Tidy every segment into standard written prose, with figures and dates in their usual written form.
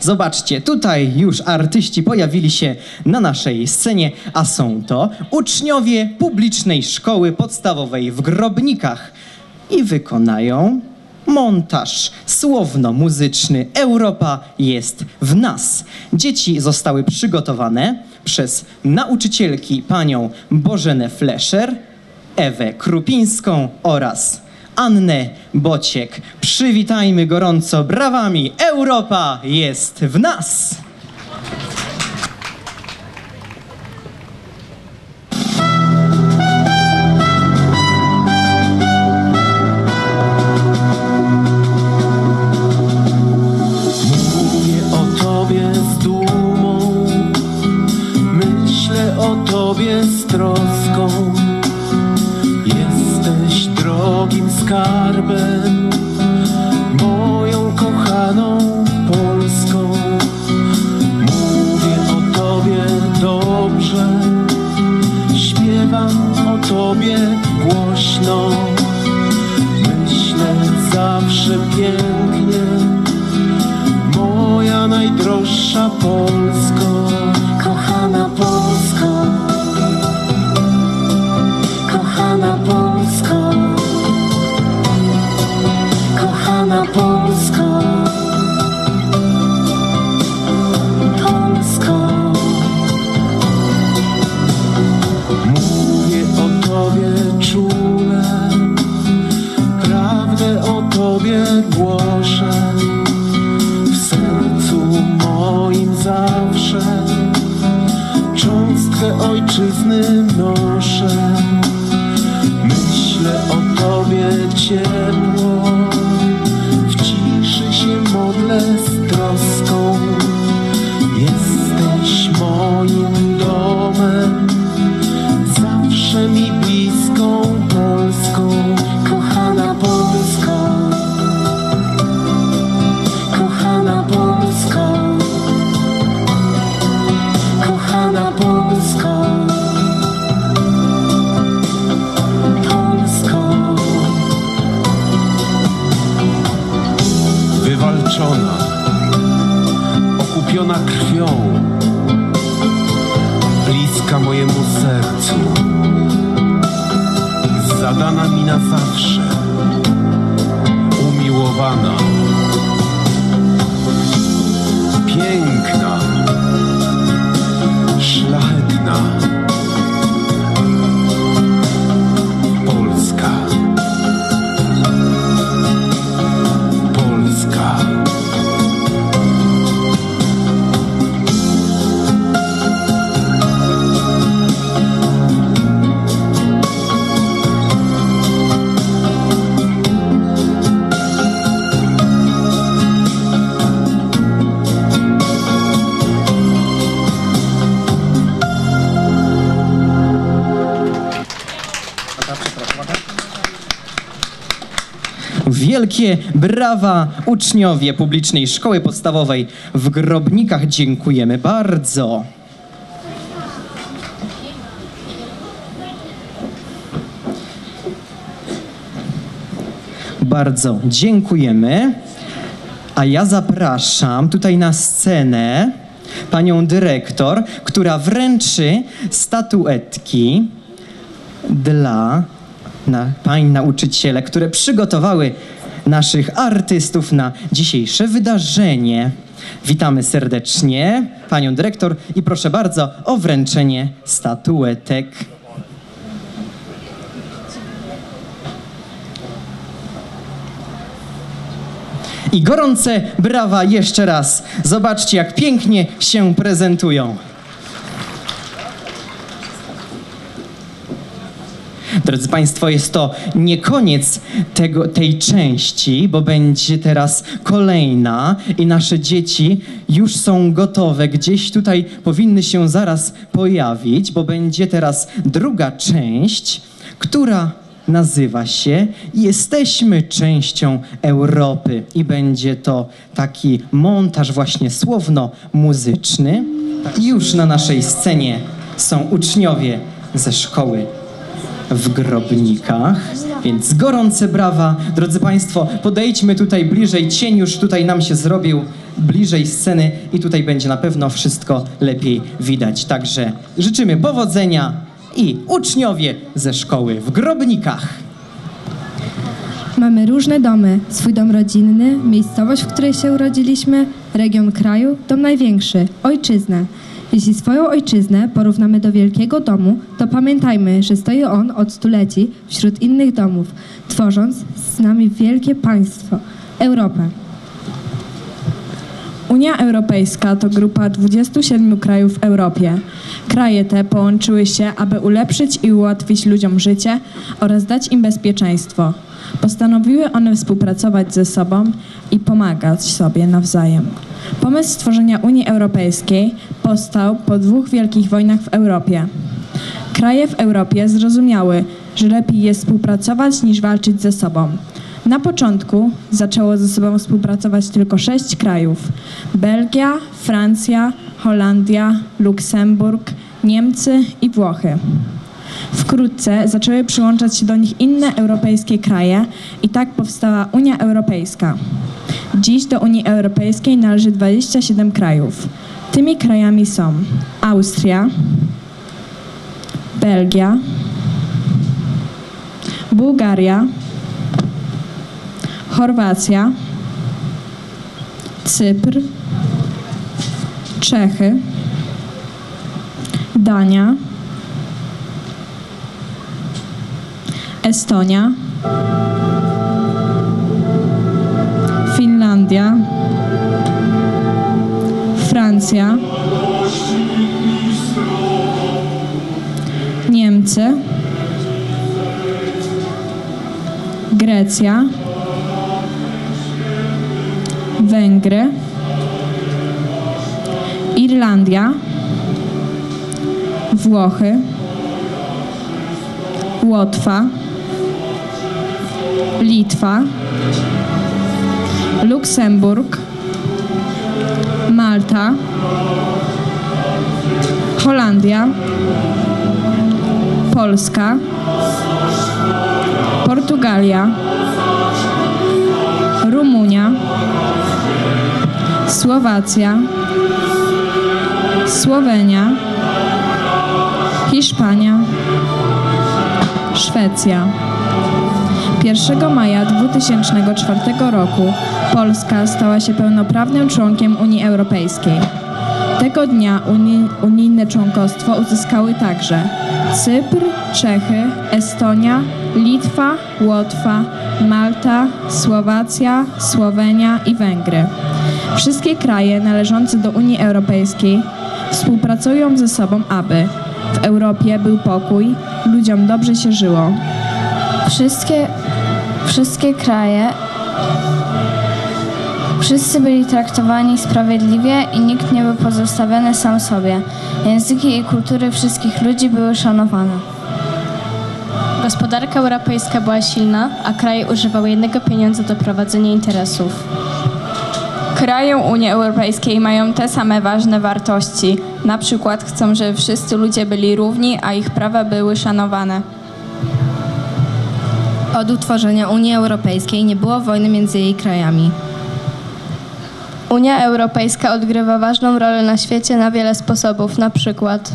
Zobaczcie, tutaj już artyści pojawili się na naszej scenie, a są to uczniowie publicznej szkoły podstawowej w Grobnikach i wykonają montaż słowno-muzyczny Europa jest w nas. Dzieci zostały przygotowane przez nauczycielki panią Bożenę Fleszer, Ewę Krupińską oraz Annę Bociek. Przywitajmy gorąco brawami. Europa jest w nas! Mówię o Tobie z dumą, myślę o Tobie z troską. Jesteś drogim skarbem, moją kochaną Polską. Mówię o Tobie dobrze, śpiewam o Tobie głośno. Myślę zawsze pięknie, moja najdroższa Polsko. Kochana Polsko, kochana Polsko, kochana Polsko, Polsko. Mówię o Tobie czule, prawdę o Tobie głoszę. W sercu moim zawsze cząstkę ojczyzny noszę. Myślę o Tobie ciepło, w ciszy się modlę z troską. Jesteś moim domem, zawsze mi bliską Polską. Kochana Polsko, kochana Polsko, kochana Polsko, Polsko. Wywalczona, okupiona krwią, bliska mojemu sercu, zadana mi na zawsze, umiłowana, piękna, szlachetna Polska. Polska. Wielkie brawa uczniowie publicznej szkoły podstawowej w Grobnikach. Dziękujemy bardzo. Bardzo dziękujemy. A ja zapraszam tutaj na scenę panią dyrektor, która wręczy statuetki dla pań nauczyciele, które przygotowały naszych artystów na dzisiejsze wydarzenie. Witamy serdecznie panią dyrektor i proszę bardzo o wręczenie statuetek. I gorące brawa jeszcze raz. Zobaczcie, jak pięknie się prezentują. Drodzy Państwo, jest to nie koniec tej części, bo będzie teraz kolejna i nasze dzieci już są gotowe. Gdzieś tutaj powinny się zaraz pojawić, bo będzie teraz druga część, która nazywa się Jesteśmy częścią Europy i będzie to taki montaż właśnie słowno-muzyczny. Już na naszej scenie są uczniowie ze szkoły w Grobnikach. Więc gorące brawa. Drodzy Państwo, podejdźmy tutaj bliżej. Cień już tutaj nam się zrobił bliżej sceny i tutaj będzie na pewno wszystko lepiej widać. Także życzymy powodzenia i uczniowie ze szkoły w Grobnikach. Mamy różne domy, swój dom rodzinny, miejscowość, w której się urodziliśmy, region kraju, dom największy, ojczyznę. Jeśli swoją ojczyznę porównamy do wielkiego domu, to pamiętajmy, że stoi on od stuleci wśród innych domów, tworząc z nami wielkie państwo, Europę. Unia Europejska to grupa 27 krajów w Europie. Kraje te połączyły się, aby ulepszyć i ułatwić ludziom życie oraz dać im bezpieczeństwo. Postanowiły one współpracować ze sobą i pomagać sobie nawzajem. Pomysł stworzenia Unii Europejskiej powstał po 2 wielkich wojnach w Europie. Kraje w Europie zrozumiały, że lepiej jest współpracować niż walczyć ze sobą. Na początku zaczęło ze sobą współpracować tylko 6 krajów: Belgia, Francja, Holandia, Luksemburg, Niemcy i Włochy. Wkrótce zaczęły przyłączać się do nich inne europejskie kraje i tak powstała Unia Europejska. Dziś do Unii Europejskiej należy 27 krajów. Tymi krajami są Austria, Belgia, Bułgaria, Chorwacja, Cypr, Czechy, Dania, Estonia, Finlandia, Francja, Niemcy, Grecja, Węgry, Irlandia, Włochy, Łotwa, Litwa, Luksemburg, Malta, Holandia, Polska, Portugalia, Rumunia, Słowacja, Słowenia, Hiszpania, Szwecja. 1 maja 2004 roku Polska stała się pełnoprawnym członkiem Unii Europejskiej. Tego dnia unijne członkostwo uzyskały także Cypr, Czechy, Estonia, Litwa, Łotwa, Malta, Słowacja, Słowenia i Węgry. Wszystkie kraje należące do Unii Europejskiej współpracują ze sobą, aby w Europie był pokój, ludziom dobrze się żyło. Wszystkie kraje, wszyscy byli traktowani sprawiedliwie i nikt nie był pozostawiony sam sobie. Języki i kultury wszystkich ludzi były szanowane. Gospodarka europejska była silna, a kraje używały jednego pieniądza do prowadzenia interesów. Kraje Unii Europejskiej mają te same ważne wartości. Na przykład chcą, żeby wszyscy ludzie byli równi, a ich prawa były szanowane. Od utworzenia Unii Europejskiej nie było wojny między jej krajami. Unia Europejska odgrywa ważną rolę na świecie na wiele sposobów, na przykład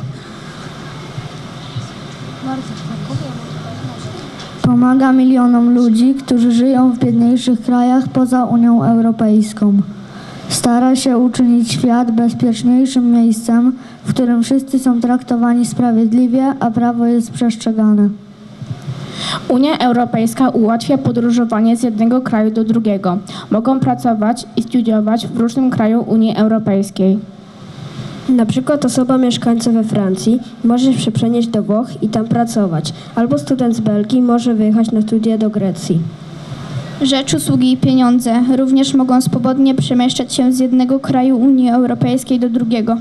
pomaga milionom ludzi, którzy żyją w biedniejszych krajach poza Unią Europejską. Stara się uczynić świat bezpieczniejszym miejscem, w którym wszyscy są traktowani sprawiedliwie, a prawo jest przestrzegane. Unia Europejska ułatwia podróżowanie z jednego kraju do drugiego. Mogą pracować i studiować w różnym kraju Unii Europejskiej. Na przykład osoba mieszkająca we Francji może się przenieść do Włoch i tam pracować, albo student z Belgii może wyjechać na studia do Grecji. Rzecz, usługi i pieniądze również mogą swobodnie przemieszczać się z jednego kraju Unii Europejskiej do drugiego.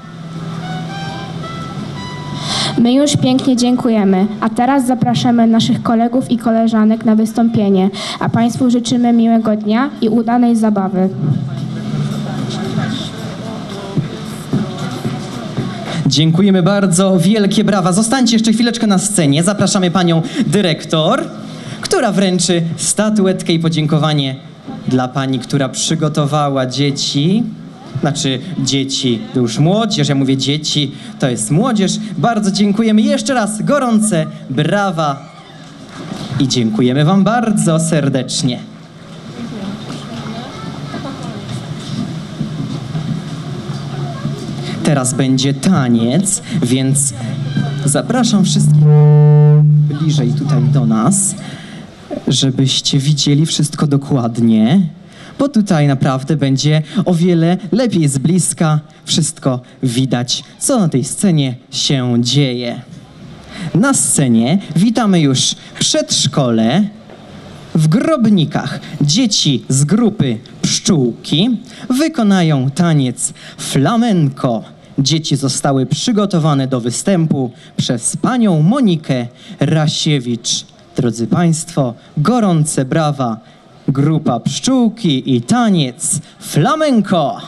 My już pięknie dziękujemy, a teraz zapraszamy naszych kolegów i koleżanek na wystąpienie, a Państwu życzymy miłego dnia i udanej zabawy. Dziękujemy bardzo, wielkie brawa. Zostańcie jeszcze chwileczkę na scenie. Zapraszamy panią dyrektor. która wręczy statuetkę i podziękowanie dla pani, która przygotowała dzieci. Znaczy dzieci, to już młodzież, ja mówię dzieci, to jest młodzież. Bardzo dziękujemy jeszcze raz, gorące brawa i dziękujemy wam bardzo serdecznie. Teraz będzie taniec, więc zapraszam wszystkich bliżej tutaj do nas, żebyście widzieli wszystko dokładnie, bo tutaj naprawdę będzie o wiele lepiej z bliska wszystko widać, co na tej scenie się dzieje. Na scenie witamy już przedszkole w Grobnikach. Dzieci z grupy Pszczółki wykonają taniec flamenco. Dzieci zostały przygotowane do występu przez panią Monikę Rasiewicz. Drodzy Państwo, gorące brawa, grupa Pszczółki i taniec flamenco.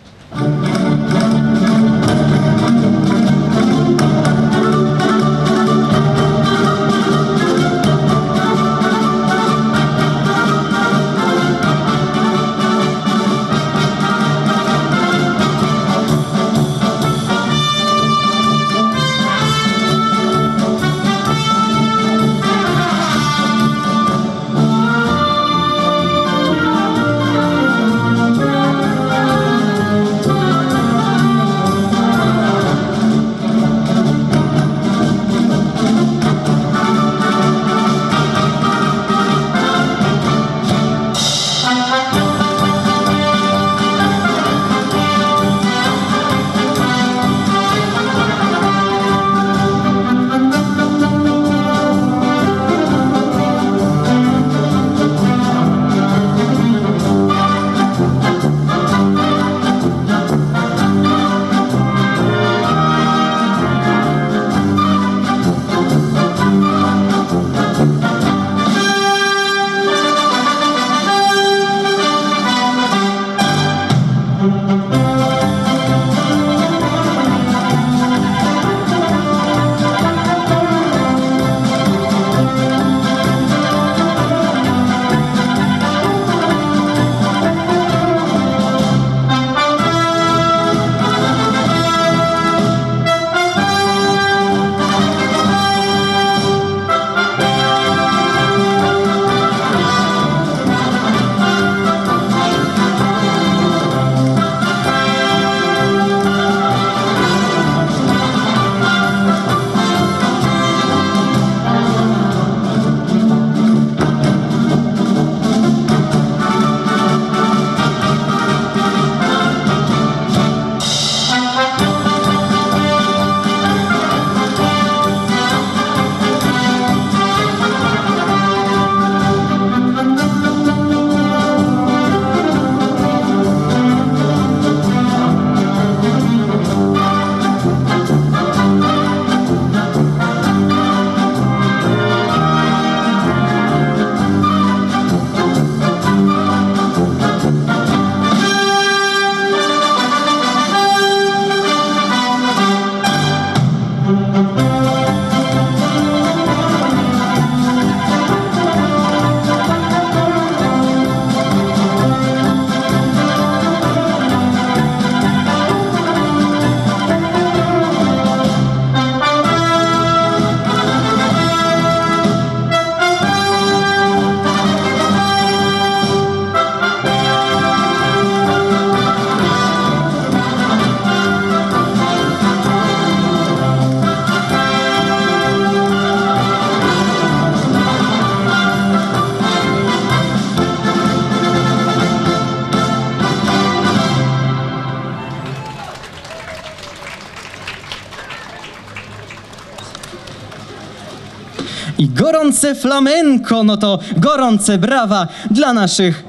I gorące flamenco, no to gorące brawa dla naszych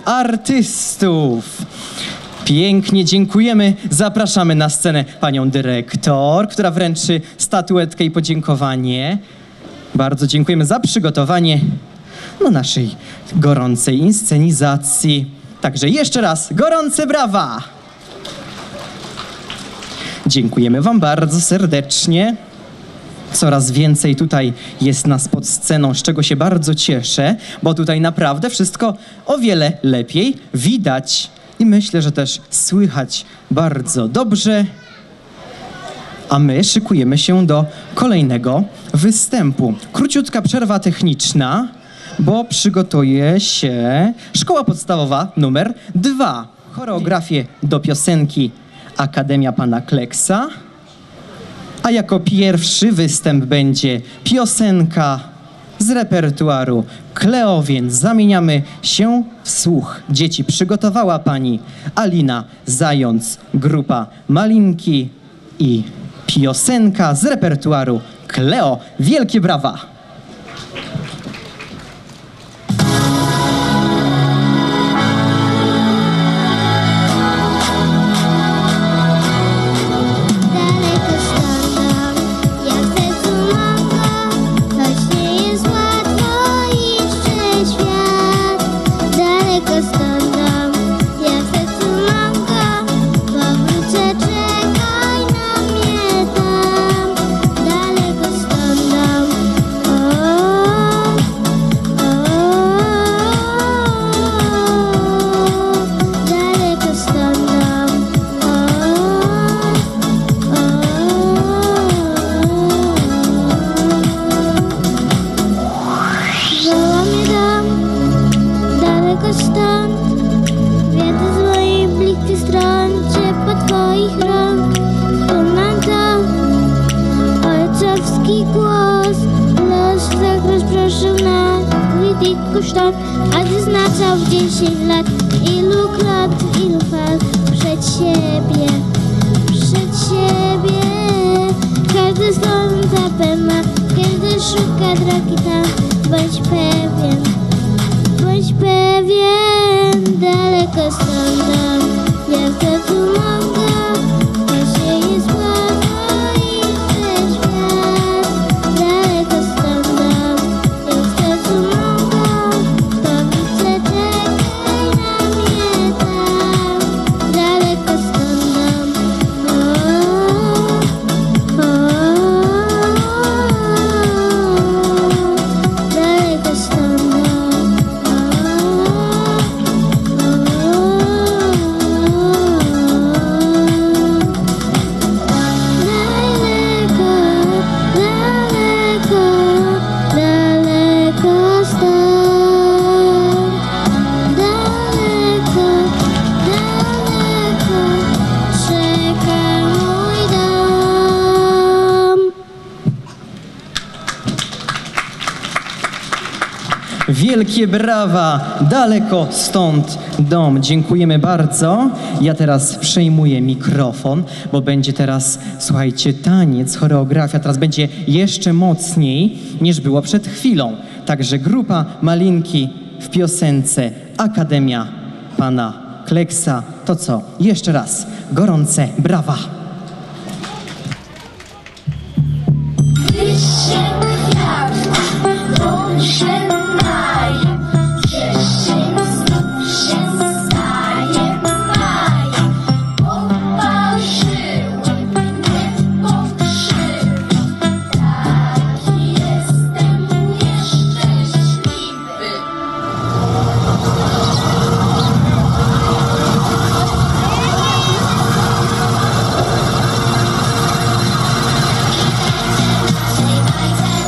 artystów. Pięknie dziękujemy. Zapraszamy na scenę panią dyrektor, która wręczy statuetkę i podziękowanie. Bardzo dziękujemy za przygotowanie naszej gorącej inscenizacji. Także jeszcze raz gorące brawa. Dziękujemy wam bardzo serdecznie. Coraz więcej tutaj jest nas pod sceną, z czego się bardzo cieszę, bo tutaj naprawdę wszystko o wiele lepiej widać i myślę, że też słychać bardzo dobrze. A my szykujemy się do kolejnego występu. Króciutka przerwa techniczna, bo przygotuje się Szkoła Podstawowa numer 2. Choreografię do piosenki Akademia Pana Kleksa. A jako pierwszy występ będzie piosenka z repertuaru Kleo, więc zamieniamy się w słuch. Dzieci przygotowała pani Alina Zając, grupa Malinki i piosenka z repertuaru Kleo. Wielkie brawa! A wyznaczał w 10 lat ilu krok, ilu fal przed siebie. Każdy stąd zapewne ma, każdy szuka drogi tam. Bądź pewien, daleko stąd dom. Jak to tu mogę, to się jest łatwo i chce świat. Daleko stąd dom, jak to tu mogę. Wielkie brawa! Daleko stąd dom. Dziękujemy bardzo. Ja teraz przejmuję mikrofon, bo będzie teraz, słuchajcie, taniec, choreografia. Teraz będzie jeszcze mocniej niż było przed chwilą. Także grupa Malinki w piosence Akademia Pana Kleksa. To co? Jeszcze raz gorące brawa! Say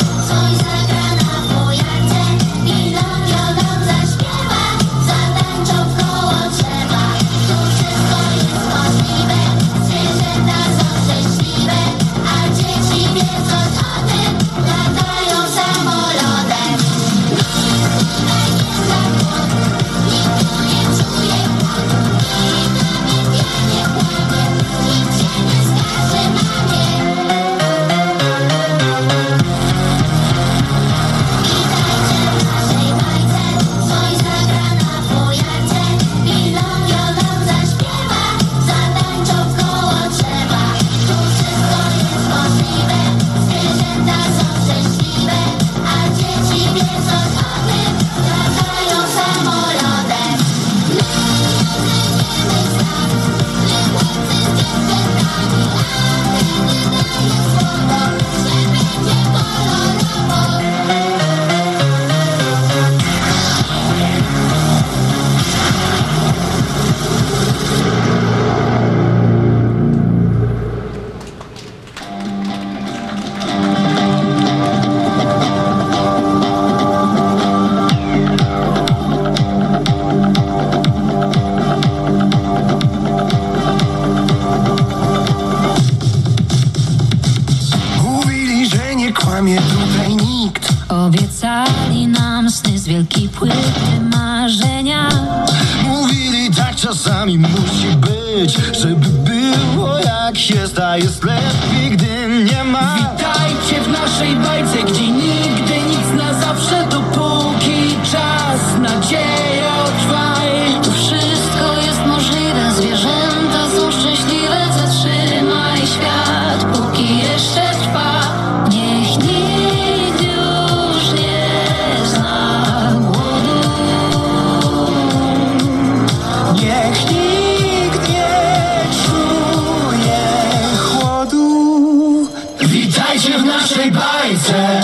kłamie tutaj nikt. Obiecali nam sny z wielkiej płyty marzenia. Mówili tak czasami musi być, żeby było jak jest, a jest lepiej, gdy nie ma. Witajcie w naszej bajce, gdzie nigdy nic na zawsze, dopóki czas, nadzieja trwaj. Tu wszystko jest możliwe, zwierzęta są szczęśliwe. Zatrzymaj świat, póki jeszcze trwa. Niech nikt już nie zna głodu. Niech nikt nie czuje chłodu. Witajcie w naszej bajce.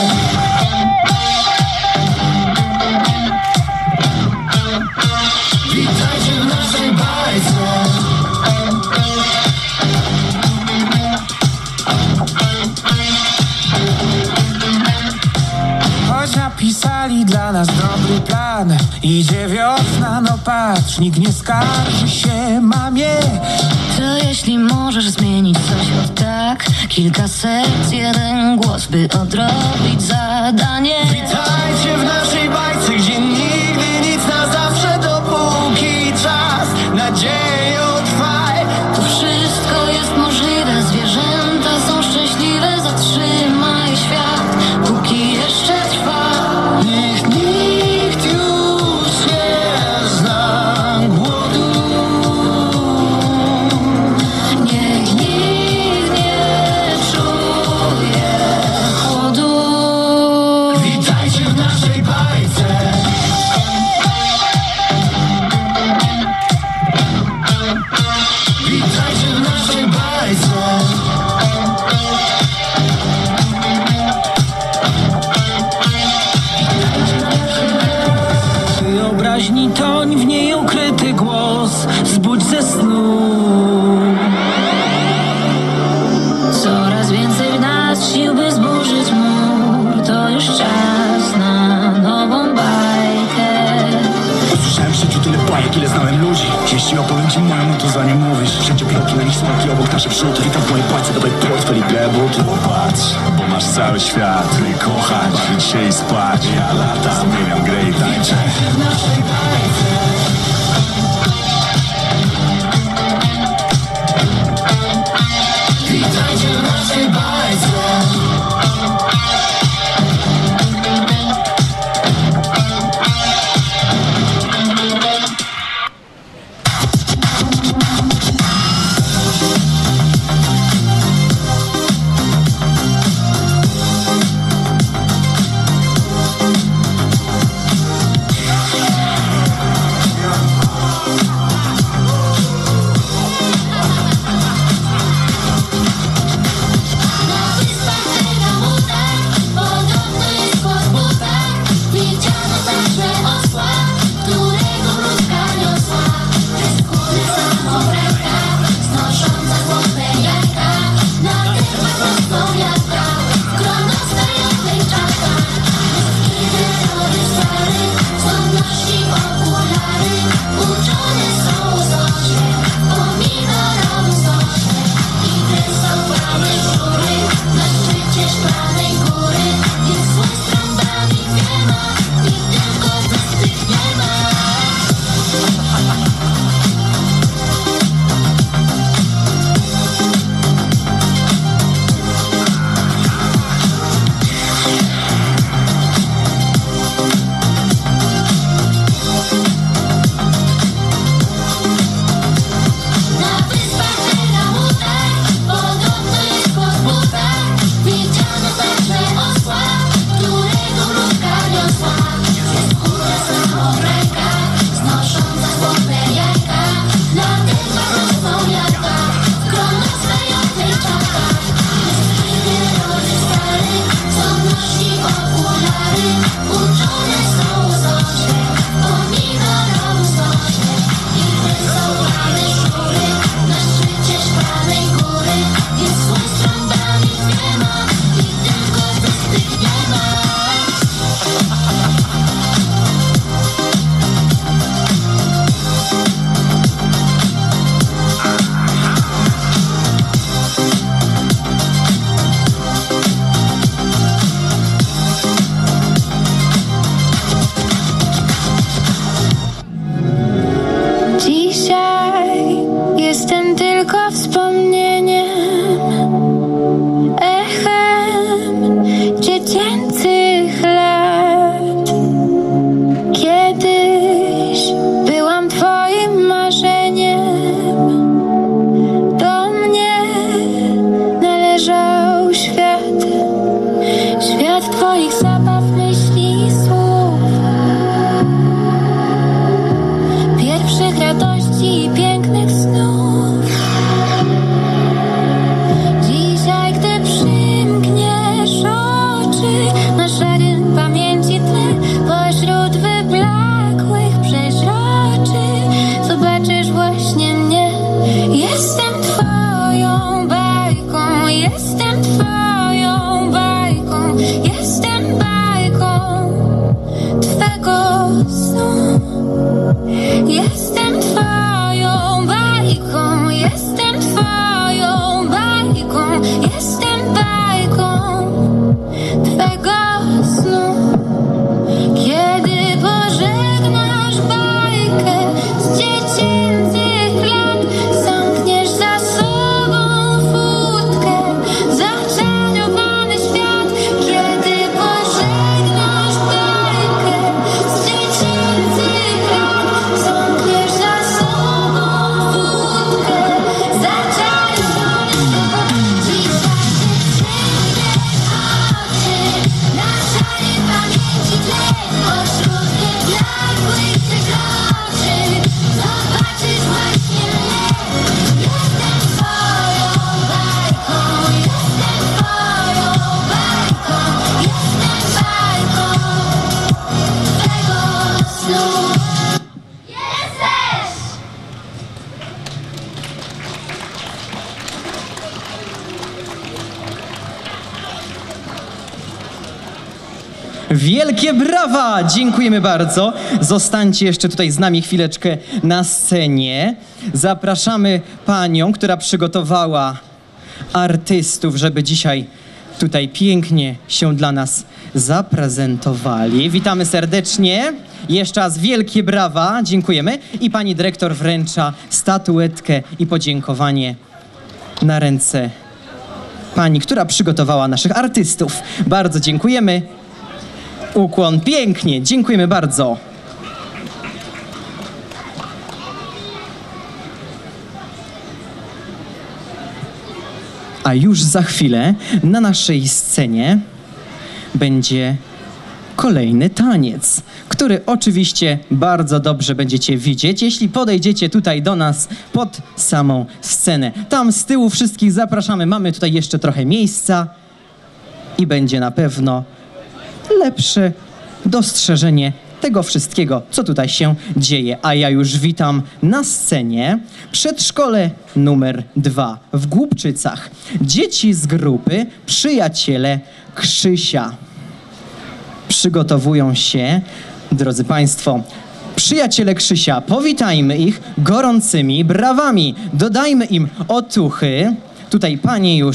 Witajcie w naszej bajce. Choć napisali dla nas dobry plan, idzie wiosna, no patrz, nikt nie skarży się mamie. To jeśli możesz zmienić coś od tak, kilka serc, jeden głos, by odrobić zadanie. Witajcie w naszej bajce, gdzie nigdy nic na zawsze, dopóki czas, nadzieją trwaj. Tu wszystko jest możliwe, zwierzęta są szczęśliwe. Zatrzymaj świat, póki jeszcze trwa. Niech nikt już nie zna głodu. Niech nikt nie czuje chłodu. Witajcie w naszej bajce. Witajcie w naszej bajce. Wyobraźni toń w niej ukryty głos, zbudź ze snu. Coraz więcej w nas sił, by zburzyć mur. To już czas na nową bajkę. Usłyszałem w życiu tyle bajek, ile znałem ludzi. Jeśli opowiem ci moją, no to za nie mówisz. Wszędzie bloki, na nich smaki, obok nasze przód. Witam w mojej bajce, dawaj portfel i buty. Popatrz, bo masz cały świat, który kochać, bawić się i spać. Ja latam, zmieniam grę i tańczę. W naszej bajce. Witajcie w naszej bajce. Twoich zabaw, myśli i słów, pierwszych radości i pięknych snów. Dzisiaj, gdy przymkniesz oczy, na szarym pamięci tle, pośród wyblakłych przeźroczy, zobaczysz właśnie mnie. Jestem Twoją bajką, jestem Twoją bajką, jestem bajką Twego snu. Jestem Twoją bajką, jestem Twoją bajką, jestem bajką Twego snu. Kiedy pożegnasz bajkę z dziecięcych lat, zamkniesz za sobą furtkę, zaczarowany świat. Kiedy pożegnasz bajkę z dziecięcych lat, zamkniesz za sobą furtkę, zaczarowany świat. Dzisiaj, gdy przymkniesz oczy, na szarym pamięci tle, pośród wyblakłych przeźroczy, zobaczysz właśnie mnie. Jestem Twoją bajką, jestem Twoją bajką, jestem bajką Twego snu. Jesteś! Wielkie brawa! Dziękujemy bardzo. Zostańcie jeszcze tutaj z nami chwileczkę na scenie. Zapraszamy panią, która przygotowała artystów, żeby dzisiaj tutaj pięknie się dla nas zaprezentowali. Witamy serdecznie. Jeszcze raz wielkie brawa. Dziękujemy. I pani dyrektor wręcza statuetkę i podziękowanie na ręce pani, która przygotowała naszych artystów. Bardzo dziękujemy. Ukłon, pięknie, dziękujemy bardzo. A już za chwilę na naszej scenie będzie kolejny taniec, który oczywiście bardzo dobrze będziecie widzieć, jeśli podejdziecie tutaj do nas pod samą scenę. Tam z tyłu wszystkich zapraszamy, mamy tutaj jeszcze trochę miejsca i będzie na pewno lepsze dostrzeżenie tego wszystkiego, co tutaj się dzieje. A ja już witam na scenie przedszkole numer 2 w Głubczycach. Dzieci z grupy Przyjaciele Krzysia. Przygotowują się, drodzy Państwo, Przyjaciele Krzysia. Powitajmy ich gorącymi brawami. Dodajmy im otuchy. Tutaj pani już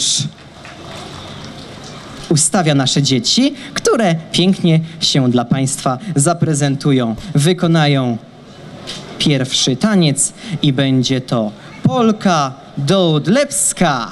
ustawia nasze dzieci, które pięknie się dla Państwa zaprezentują. Wykonają pierwszy taniec i będzie to polka dołdlepska.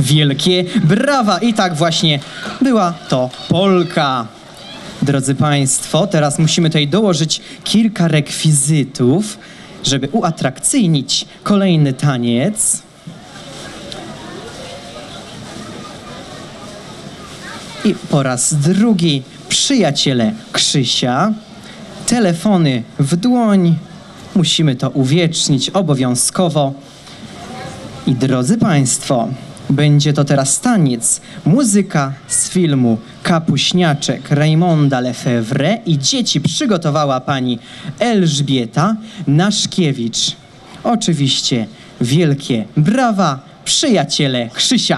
Wielkie brawa! I tak właśnie była to Polka. Drodzy Państwo, teraz musimy tutaj dołożyć kilka rekwizytów, żeby uatrakcyjnić kolejny taniec. I po raz drugi przyjaciele Krzysia. Telefony w dłoń. Musimy to uwiecznić obowiązkowo. I drodzy Państwo, będzie to teraz taniec, muzyka z filmu Kapuśniaczek Raymonda Lefevre i dzieci przygotowała pani Elżbieta Naszkiewicz. Oczywiście wielkie brawa, przyjaciele Krzysia.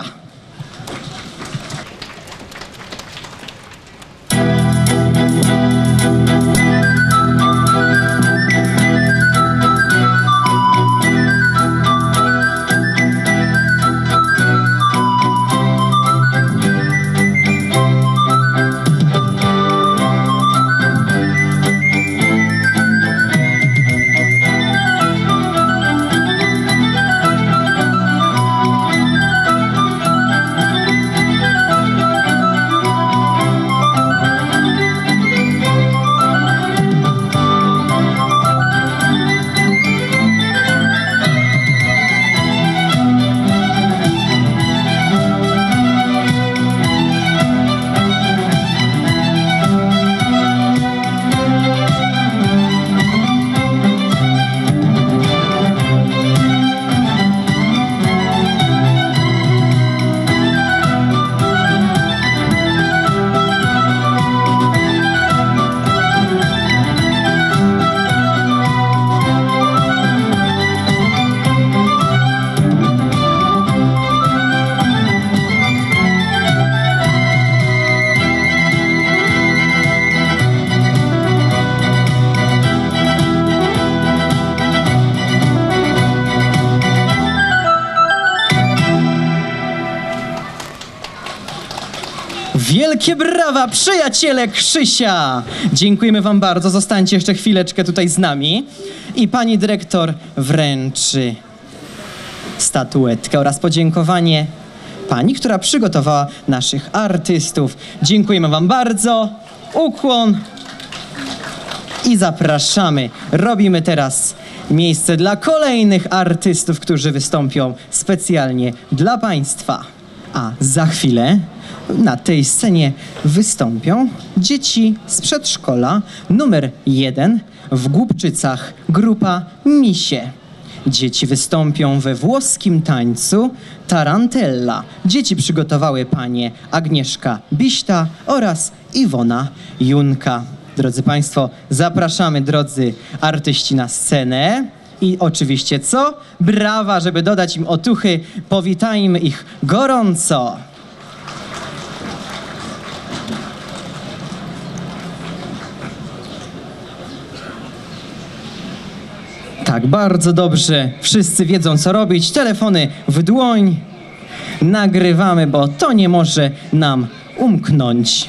Wielkie brawa, przyjaciele Krzysia! Dziękujemy wam bardzo. Zostańcie jeszcze chwileczkę tutaj z nami. I pani dyrektor wręczy statuetkę oraz podziękowanie pani, która przygotowała naszych artystów. Dziękujemy wam bardzo. Ukłon. I zapraszamy. Robimy teraz miejsce dla kolejnych artystów, którzy wystąpią specjalnie dla państwa. A za chwilę na tej scenie wystąpią dzieci z przedszkola numer 1 w Głubczycach, grupa Misie. Dzieci wystąpią we włoskim tańcu Tarantella. Dzieci przygotowały panie Agnieszka Biśta oraz Iwona Junka. Drodzy Państwo, zapraszamy, drodzy artyści, na scenę. I oczywiście co? Brawa, żeby dodać im otuchy. Powitajmy ich gorąco. Tak, bardzo dobrze. Wszyscy wiedzą, co robić. Telefony w dłoń. Nagrywamy, bo to nie może nam umknąć.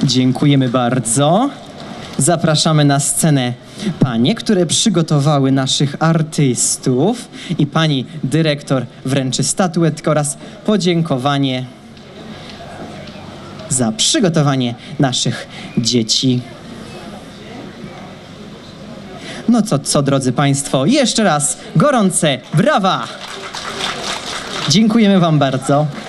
Dziękujemy bardzo. Zapraszamy na scenę panie, które przygotowały naszych artystów i pani dyrektor wręczy statuetkę oraz podziękowanie za przygotowanie naszych dzieci. No co, drodzy państwo, jeszcze raz gorące brawa! Dziękujemy wam bardzo.